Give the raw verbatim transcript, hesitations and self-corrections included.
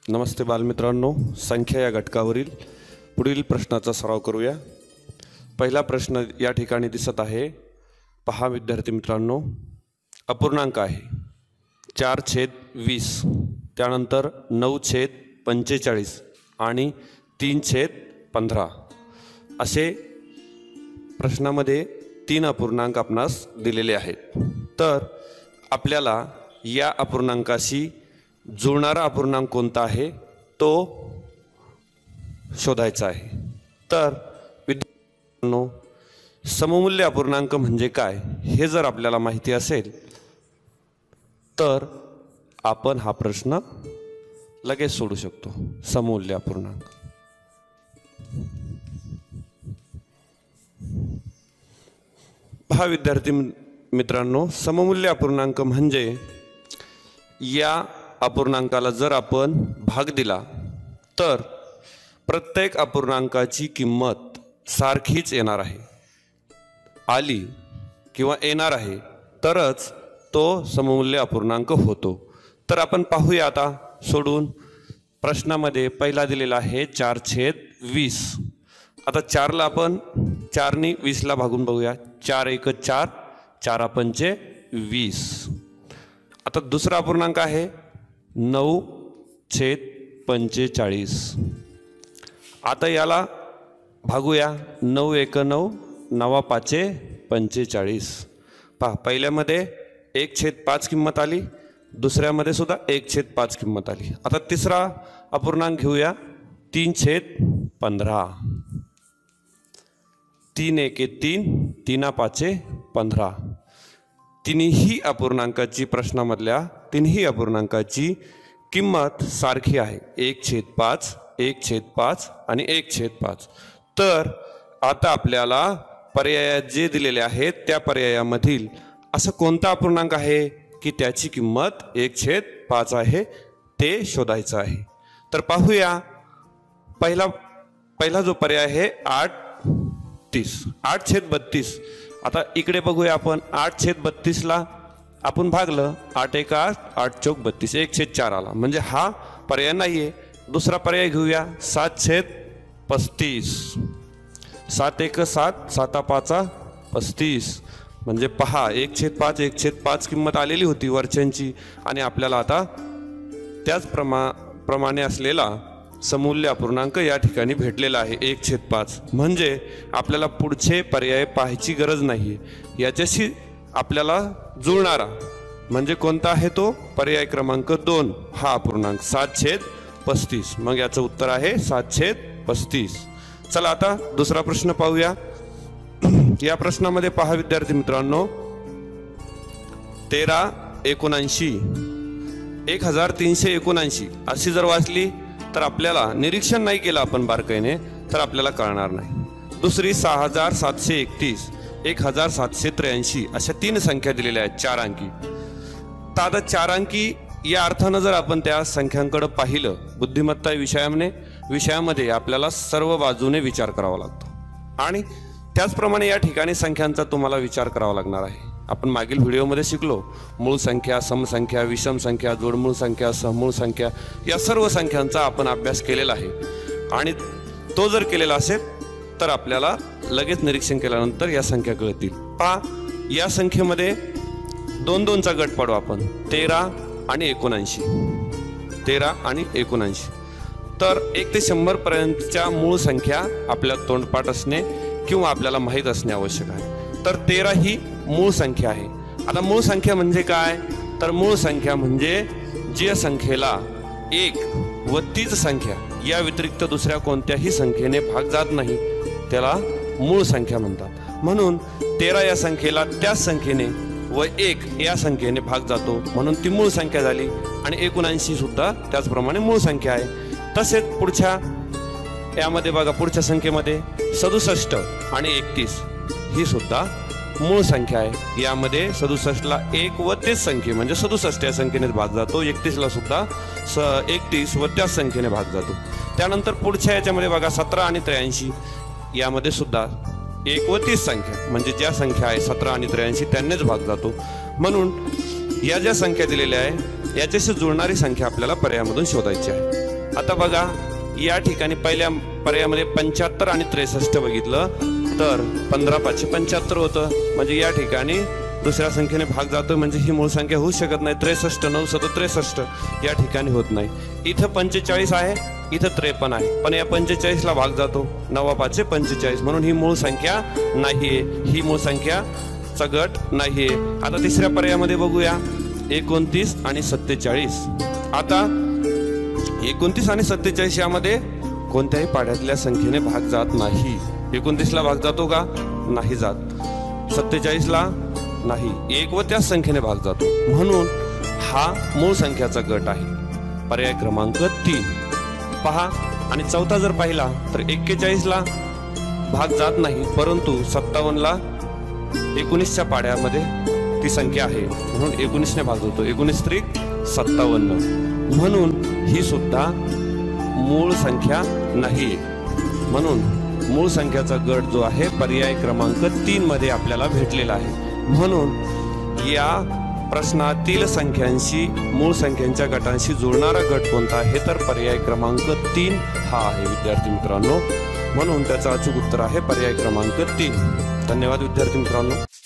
नमस्ते बालमित्रांनो, संख्या या घटकावरील पुढील प्रश्नाचा सराव करूया। पहिला प्रश्न या ठिकाणी दिसत आहे। पहा विद्यार्थी मित्रांनो, अपूर्णांक आहे चार छेद वीस, त्यानंतर नऊ छेद पंचेचाळीस आणि तीन छेद पंधरा असे प्रश्नामध्ये तीन अपूर्णांक आपणास दिलेले आहेत। तर आपल्याला या अपूर्णांकाशी जुळणारा अपूर्णांक कोणता आहे तो शोधायचा आहे। तर विद्यार्थ्यांनो, सममूल्य अपूर्णांक म्हणजे काय हे जर आपल्याला माहिती असेल तर आपण हा प्रश्न लगेच सोडू शकतो। सममूल्य अपूर्णांक पहा विद्यार्थी मित्रांनो, सममूल्य अपूर्णांक म्हणजे या अपूर्णांकाला जर आपण भाग दिला तर प्रत्येक अपूर्णांकाची किंमत सारखीच येणार आहे, आली किंवा येणार आहे तरच तो सममूल्य अपूर्णांक होतो। तर आपण पाहूया आता सोडून। प्रश्नामध्ये पहिला दिलेला आहे चार छेद वीस। आता चारला आपण चारनी वीसला भागून बघूया। चार एक चार, चार पंचे वीस। आता दुसरा अपूर्णांक आहे नऊ छेद पंचेचाळीस। आता याला भागूया। नऊ एक नऊ, नवा पाचे पंचेचाळीस। पहा, पहिल्यामध्ये एक छेद पाच किंमत आली, दुसऱ्यामध्ये सुद्धा एक छेद पाच किंमत आली। आता तिसरा अपूर्णांक घेऊया, तीन छेद पंधरा। तीन एक तीन, तीना पाचे पंधरा। तिन्ही अपूर्णांकाची प्रश्नामधल्या तिन्ही अपूर्णांकाची किंमत सारखी आहे, एक छेद पाच, एक छेद पाच आणि एक छेद पाच। तर आता आपल्याला पर्यायात जे दिलेले आहेत त्या पर्यायामधील असं कोणता अपूर्णांक आहे की त्याची किंमत एक छेद पाच आहे ते शोधायचं आहे। तर पाहूया, पहिला पहिला जो पर्याय आहे आठ तीस, आठ छेद बत्तीस। आता इकडे बघूया आपण, आठ छेद बत्तीसला आपण भागलं, आठ एक आठ, आठ चौक बत्तीस, एक छेद चार आला, म्हणजे हा पर्याय नाही आहे। दुसरा पर्याय घेऊया, सात छेद पस्तीस। सात एक सात, साता पाचा पस्तीस, म्हणजे पहा एक छेद पाच, एक छेद पाच किंमत आलेली होती वरच्यांची आणि आपल्याला आता त्याच प्रमा प्रमाणे असलेला सममूल्य अपूर्णांक या ठिकाणी भेटलेला आहे, एक छेद पाच। म्हणजे आपल्याला पुढचे पर्याय पाहायची गरज नाही आहे। याच्याशी आपल्याला जुळणारा म्हणजे कोणता आहे तो पर्याय क्रमांक दोन, हा अपूर्णांक सात छेद पस्तीस। मग याचं उत्तर आहे सात छेद पस्तीस। चला आता दुसरा प्रश्न पाहूया। या प्रश्नामध्ये पहा विद्यार्थी मित्रांनो, तेरा एकोणऐंशी, एक हजार तीनशे एकोणऐंशी अशी जर वाचली तर आपल्याला निरीक्षण नाही केलं आपण बारकाईने तर आपल्याला कळणार नाही। दुसरी सहा हजार सातशे एकतीस, एक हजार सातशे त्र्याऐंशी अशा तीन संख्या दिलेल्या आहेत चार अंकी। तर आता चार अंकी या अर्थानं जर आपण त्या संख्यांकडे पाहिलं, बुद्धिमत्ता विषयाने विषयामध्ये आपल्याला सर्व बाजूने विचार करावा लागतो आणि त्याचप्रमाणे या ठिकाणी संख्यांचा तुम्हाला विचार करावा लागणार आहे। आपण मागील व्हिडिओमध्ये शिकलो, मूळ संख्या, समसंख्या, विषम संख्या, जोडमूळ संख्या, सहमूळ संख्या या सर्व संख्यांचा आपण अभ्यास केलेला आहे आणि तो जर केलेला असेल तर आपल्याला लगेच निरीक्षण केल्यानंतर या संख्या कळतील। पहा, या संख्येमध्ये दोन दोनचा गट पाडू आपण, तेरा आणि एकोणऐंशी, तेरा आणि एकोणऐंशी। तर एक ते शंभर पर्यंतच्या मूळ संख्या आपल्या तोंडपाठ असणे किंवा आपल्याला माहीत असणे आवश्यक आहे। तर तेरा ही मूळ संख्या आहे। आता मूळ संख्या म्हणजे काय, तर मूळ संख्या म्हणजे जी संख्येला एक व तीच संख्या या व्यतिरिक्त दुसऱ्या कोणत्याही संख्येने भाग जात नाही त्याला मूळ संख्या म्हणतात। म्हणून तेरा या संख्येला त्याच संख्येने व एक या संख्येने भाग जातो म्हणून ती मूळ संख्या झाली आणि एकोणऐंशी सुद्धा त्याचप्रमाणे मूळ संख्या आहे। तसेच पुढच्या यामध्ये बघा, पुढच्या संख्येमध्ये सदुसष्ट आणि एकतीस ही सुद्धा मूळ संख्या आहे। यामध्ये सदुसष्टला एक व तेच संख्ये म्हणजे सदुसष्ट या संख्येने भाग जातो, एकतीसला सुद्धा स एकतीस व त्याच संख्येने भाग जातो। त्यानंतर पुढच्या याच्यामध्ये बघा, सतरा आणि त्र्याऐंशी यामध्ये सुद्धा एक व तीस संख्या म्हणजे ज्या संख्या आहे सतरा आणि त्र्याऐंशी त्यांनीच भाग जातो। म्हणून या ज्या संख्या दिलेल्या आहे याच्याशी जुळणारी संख्या आपल्याला पर्यायामधून शोधायची आहे। आता बघा या ठिकाणी पहिल्या पर्यायामध्ये पंच्याहत्तर आणि त्रेसष्ट बघितलं तर पंधरा पाचशे पंच्याहत्तर होतं, म्हणजे या ठिकाणी दुसऱ्या संख्येने भाग जातोय, म्हणजे ही मूळ संख्या होऊ शकत नाही. त्रेसष्ट नऊ सत त्रेसष्ट या ठिकाणी होत नाही. इथं पंचेचाळीस आहे, इथं त्रेपन्न आहे, पण या पंचेचाळीस ला भाग जातो, नवा पाचशे पंचेचाळीस, म्हणून ही मूळ संख्या नाहीये, ही मूळ संख्या चा गट नाहीये. आता तिसऱ्या पर्यायामध्ये बघूया एकोणतीस आणि सत्तेचाळीस. आता एकोणतीस आणि सत्तेचाळीस यामध्ये कोणत्याही पाड्यातल्या संख्येने भाग जात नाही. एकोणतीस ला भाग जातो का? नाही जात. सत्तेचाळीस ला नाही, एक व त्याच संख्येने भाग जातो, म्हणून हा मूळ संख्याचा गट आहे. पर्याय क्रमांक तीन पहा. आणि चौथा जर पाहिला तर एक्केचाळीस ला भाग जात नाही, परंतु सत्तावन्न ला एकोणीसच्या पाड्यामध्ये ती संख्या आहे, म्हणून एकोणीसने भाग होतो. एकोणीस त्रिक सत्तावन्न, म्हणून ही सुद्धा मूळ संख्या नाही. म्हणून मूळ संख्याचा गट जो आहे पर्याय क्रमांक तीन मध्ये आपल्याला भेटलेला आहे. म्हणून या प्रश्नातील संख्यांशी मूळ संख्यांच्या गटांशी जोडणारा गट कोणता आहे तर पर्याय क्रमांक तीन हा आहे विद्यार्थी मित्रांनो. म्हणून त्याचं अचूक उत्तर आहे पर्याय क्रमांक तीन. धन्यवाद विद्यार्थी मित्रांनो.